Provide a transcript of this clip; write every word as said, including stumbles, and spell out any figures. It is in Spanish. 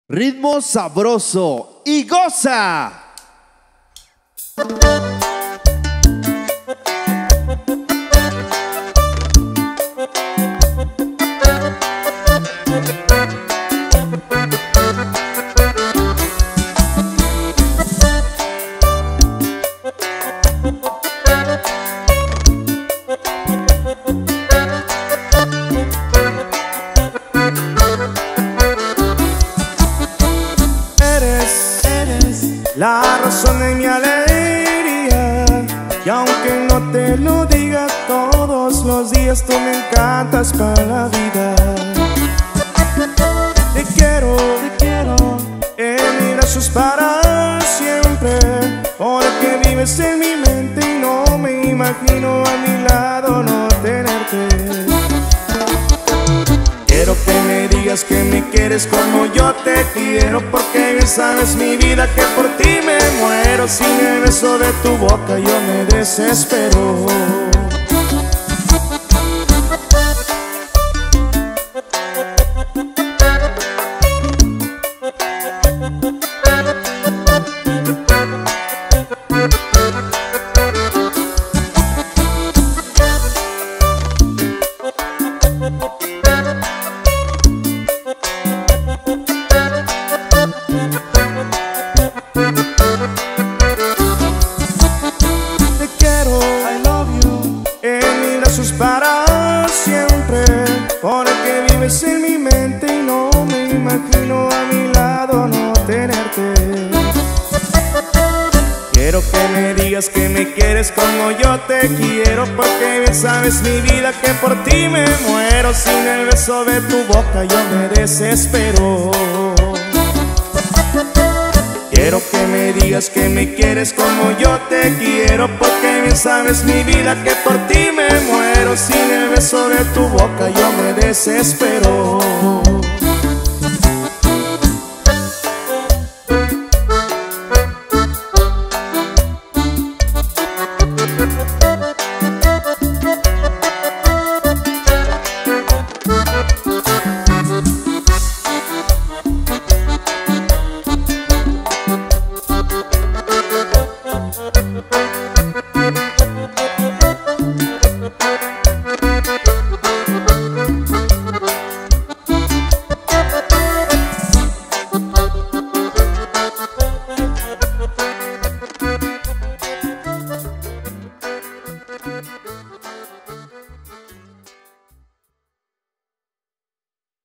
Ritmo sabroso y goza. La razón de mi alegría, y aunque no te lo diga todos los días, tú me encantas para la vida. Te quiero, te quiero, en mis brazos para siempre, porque vives en mi mente y no me imagino a mi lado no tenerte. Quiero que me digas que me quieres como yo te quiero, porque bien sabes mi vida que por ti me muero. Sin el beso de tu boca yo me desespero. Para siempre, porque vives en mi mente y no me imagino a mi lado no tenerte. Quiero que me digas que me quieres como yo te quiero, porque bien sabes mi vida que por ti me muero. Sin el beso de tu boca yo me desespero. Quiero que me digas que me quieres como yo te quiero, porque bien sabes mi vida que por ti me muero. Sin el beso de tu boca yo me desespero.